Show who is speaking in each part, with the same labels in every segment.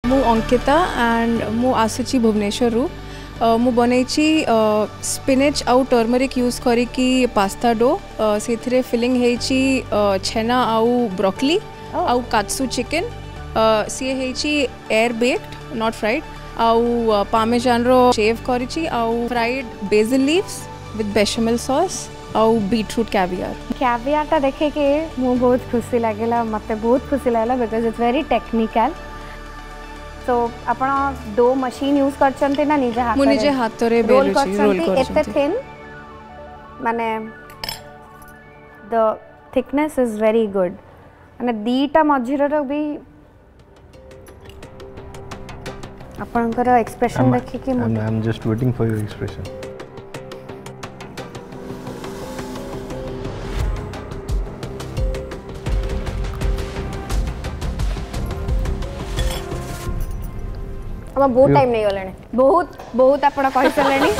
Speaker 1: मु अंकिता एंड मु आसुची भुवनेश्वर रु मु बनैछि स्पिनच आउ टर्मरिक यूज करिकी पास्ता डो से फिलिंग हेछि छेना आउ ब्रोकली आउ कात्सु चिकन सी हेछि एयर बेक्ड नॉट फ्राइड आउ पामेजान रो शेव करिछि आउ fried basil leaves with bechamel sauce आउ बीटरूट कैवियर
Speaker 2: टा देखे के मु बहुत खुशी लागेला मते बहुत खुशी लागला बिकॉज इट्स वेरी टेक्निकल तो आपण दो मशीन यूज करछन्ते ना निजे हाथ
Speaker 1: मु निजे हाथ रे बेलुची रोल करछन्ते
Speaker 2: एते थिन माने the thickness is very good माने दीटा मझिरर भी आपनकर एक्सप्रेशन देखि कि
Speaker 3: I am just waiting for your expression
Speaker 2: हम बहुत टाइम नहीं गले बहुत बहुत आपण कहि सलेनी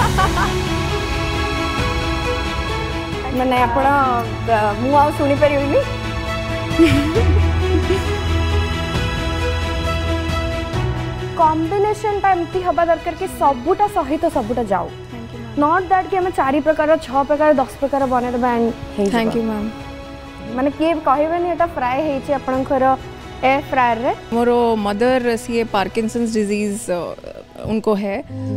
Speaker 2: माने आपण मु आ सुनी परिबिनी कॉम्बिनेशन टा एमती हबा दरकार कि सबुटा सहित सबुटा जाऊ नॉट दैट कि हम 4 प्रकार 6 प्रकार 10 प्रकार बने दबा एंड
Speaker 1: थैंक यू मैम
Speaker 2: माने के कहबेनी एटा फ्राई हेछि आपनकर एयर फ्रायर रे
Speaker 1: मोरो मदर सी पार्किंसंस डिजीज उनको है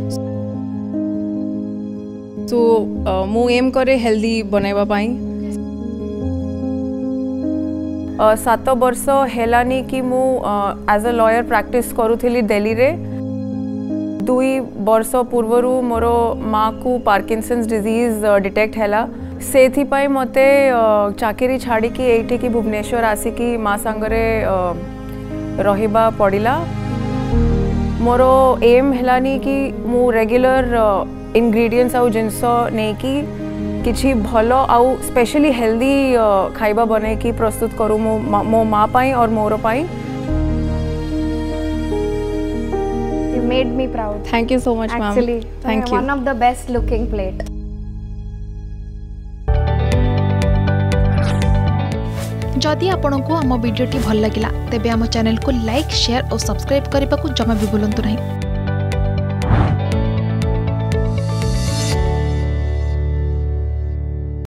Speaker 1: तो मु एम करे हेल्दी बनैबा पाई 7 वर्ष हेलानी कि मु एज अ लॉयर प्रैक्टिस करूथिली दिल्ली रे 2 वर्ष पूर्वरु मोरो माँ को पार्किंसंस डिजीज डिटेक्ट हैला सेथि पाई मते चाकरी छाड़ी की एठी की भुवनेश्वर आसिकी माँ संगरे रहिबा पड़िला मोरो एम हेलानी कि मु रेगुलर इंग्रेडिएंट्स आउ जिनस नै कि किछि भलो आउ स्पेशली हेल्दी खाइबा बने की प्रस्तुत करू मो माँ पाई और मोरो पाई
Speaker 2: You made me proud.
Speaker 1: Thank you so much, ma'am.
Speaker 2: Actually,
Speaker 1: thank you.
Speaker 2: One of the best looking plate.
Speaker 4: जदि आपंक आम भिडी भल लगा तेब आम चैनल को लाइक शेयर और सब्सक्राइब करने को जमा भी भूलु नहीं।